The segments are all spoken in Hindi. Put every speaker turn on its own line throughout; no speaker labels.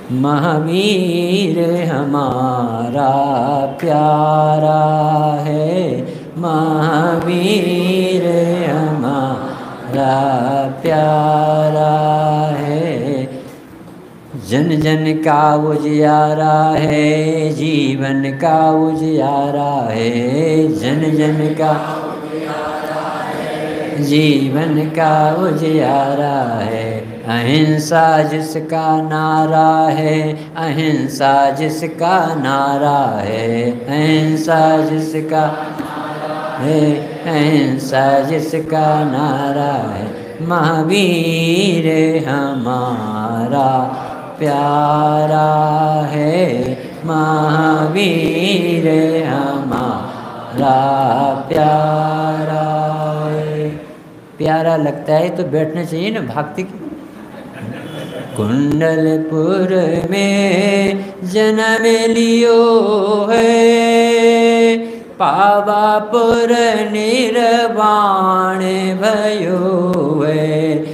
महावीर हमारा प्यारा है, महावीर हमारा प्यारा है। जन जन का उजियारा है, जीवन का उजियारा है, जन जन का जीवन का उजियारा है। अहिंसा जिसका नारा है, अहिंसा जिसका नारा है, अहिंसा जिसका है, अहिंसा जिसका नारा है। महावीर हमारा प्यारा है, महावीर हमारा प्यारा है। प्यारा लगता है तो बैठना चाहिए ना भक्ति की। कुंडलपुर में जन्म लियो है, पावापुर निर्वाण भयो है।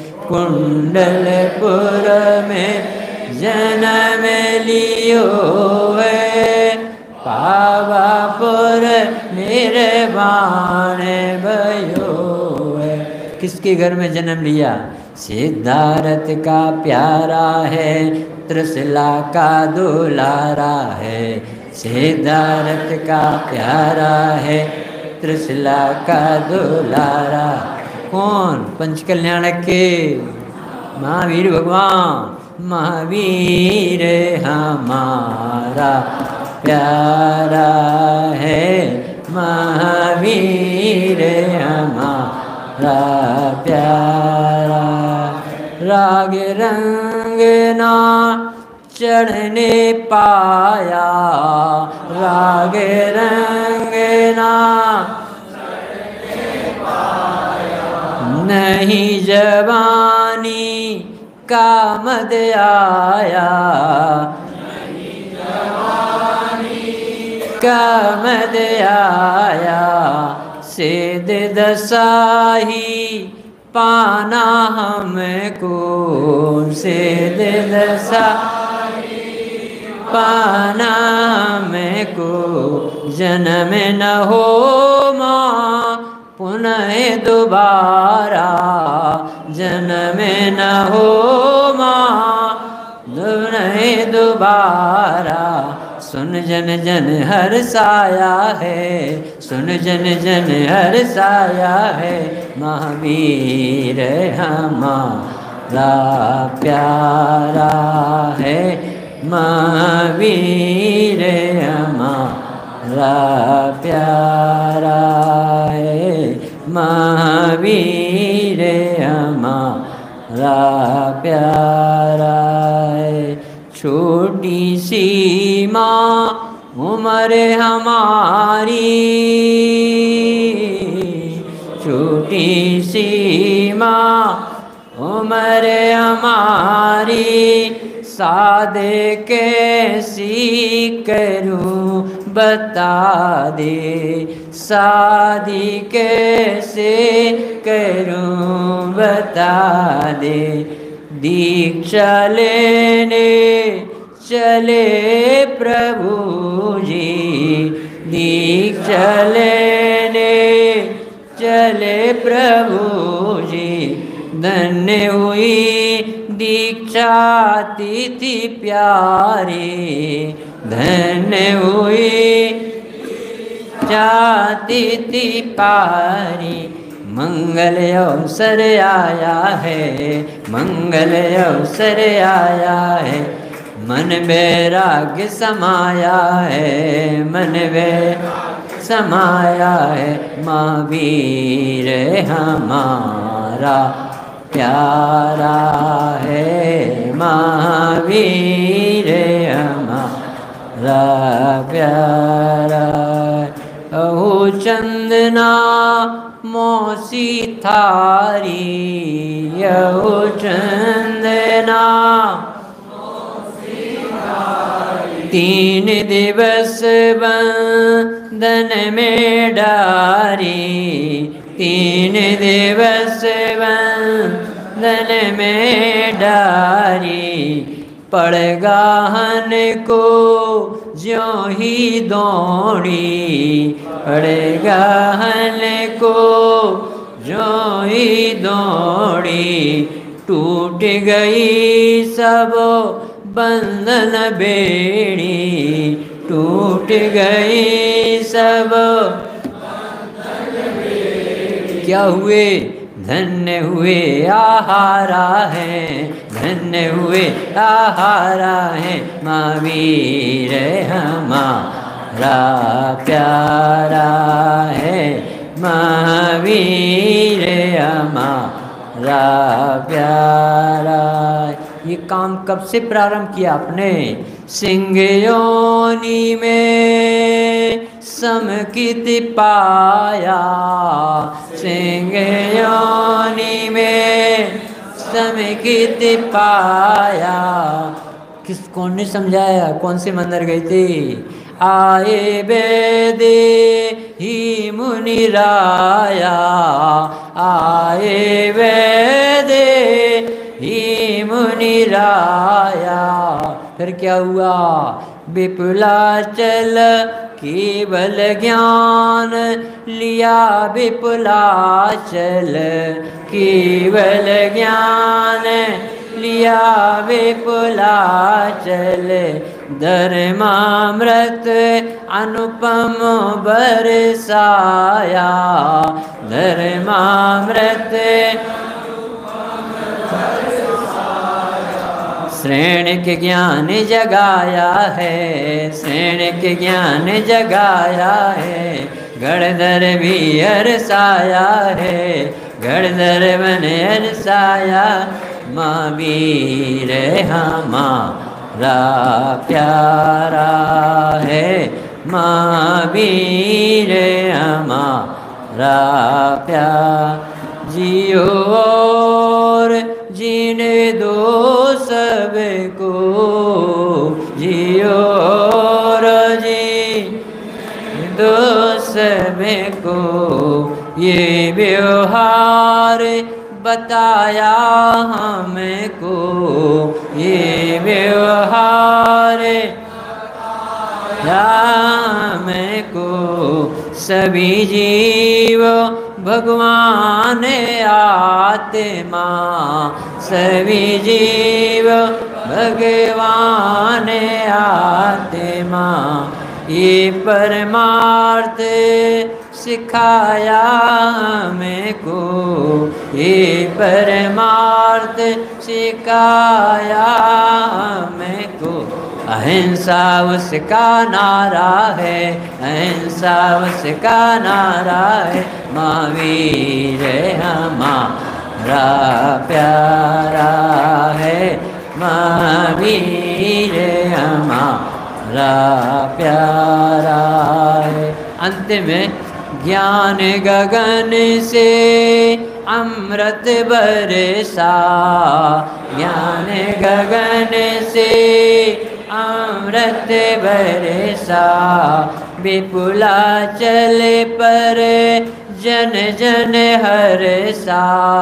कुंडलपुर में जन्म लियो है, पावापुर निर्वाण भयो है। किसके घर में जन्म लिया? सिद्धार्थ का प्यारा है, त्रिशला का दुलारा है। सिद्धार्थ का प्यारा है, त्रिशला का दुलारा। कौन? पंचकल्याणक के महावीर भगवान। महावीर हमारा प्यारा है, महावीर हमारा प्यारा। राग रंग ना चढ़ने पाया, राग रंग ना नहीं जवानी का मद आया, का मद आया। सिद्ध दशाही पाना हमको, सिद्ध दशाही पाना हमको। जन्म न हो माँ पुनः दोबारा, जन्म न हो माँ पुनः दोबारा। सुन जन जन हर साया है, सुन जन जन हर साया है। महावीर हमारा प्यारा है, महावीर हमारा प्यारा है, महावीर हमारा प्यारा है। छोटी सी माँ उम्र हमारी, छोटी सी माँ उम्र हमारी। सादे कैसी करूं बता दे, शादी कैसे करूं बता दे। दीक्षा लेने चले प्रभु जी, दीक्षा लेने चले प्रभु जी। धन्य हुई दीक्षा तिथि प्यारी, धन्य हुई तिथि पारी। मंगल अवसर आया है, मंगल अवसर आया है। मन वैराग्य समाया है, मन वैराग्य समाया है। महावीर हमारा प्यारा है, महावीर हमारा प्यारा। अहो चंदना मौसी थारी, अहो चंदना तीन दिवस बंधन में डारी, तीन दिवस बंधन में डारी। पड़ गाहन को ज्यों ही दौड़ी, पड़ गाहन को ज्यों ही दौड़ी, टूट गई सब बंधन बेड़ी, टूट गई सब। क्या हुए? धन्य हुए आहारा है, धन्य हुए आहारा है, महावीर हमारा प्यारा है, महावीर हमारा प्यारा। ये काम कब से प्रारंभ किया आपने? सिंह योनि में समकित पाया, सिंह योनि में समकित पाया। किस कौन ने समझाया? कौन से मंदिर गई थी? आए वेदे ही मुनि राया, आए वेदे ही मुनि राया। फिर क्या हुआ? विपुलाचल केवल ज्ञान लिया, विपुलाचल केवल ज्ञान लिया, विपुलाचल धर्मामृत अनुपम बरसाया, धर्मामृत श्रेणिक ज्ञान जगाया है, श्रेणिक ज्ञान जगाया है, गणधर भी हरसाया है, गणधर मन हरसाया, महावीर हमारा प्यारा है, महावीर हमारा प्यारा। जियो और जीने दो सबको, जियो और जी दो सबको, ये व्यवहार बताया हमको, ये व्यवहार हमको। सभी जीव भगवान आत्मा, सभी जीव भगवान आत्मा, ये परमार्थ सिखाया हमको, ये परमार्थ सिखाया हमको। अहिंसा उसका नारा है, अहिंसा उसका नारा है, महावीर हमारा प्यारा है, महावीर हमारा प्यारा है। अंत में ज्ञान गगन से अमृत बरसा, ज्ञान गगन से अमृत बरसा, विपुलाचल पर जन जन हरसा,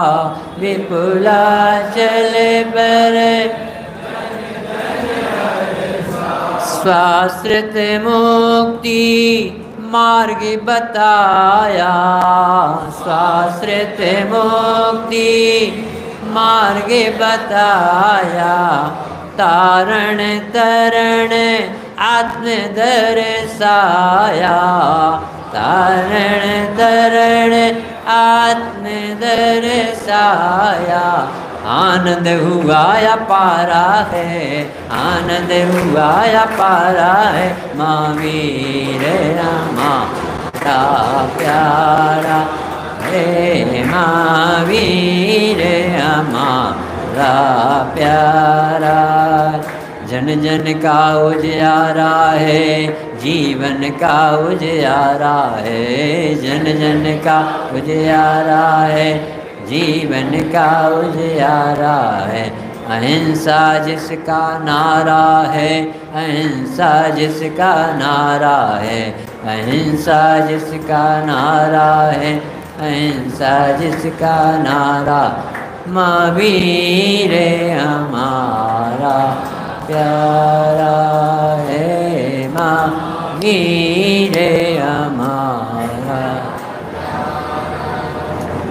विपुलाचल पर स्वाश्रित मुक्ति मार्ग बताया, स्वाश्रित मुक्ति मार्ग बताया, तारण तरण आत्म दर्शाया, तारण तरण आत्म दर्शाया। आनंद हुआ या पारा है, आनंद हुआ या पारा है, महावीर हमारा प्यारा है, महावीर हमारा प्यारा। जन जन का उजियारा है, जीवन का उजियारा है, जन जन का उजियारा है, जीवन का उजियारा है। अहिंसा जिसका नारा है, अहिंसा जिसका नारा है, अहिंसा जिसका नारा है, अहिंसा जिसका नारा, महावीर हमारा प्यारा है मांगी रे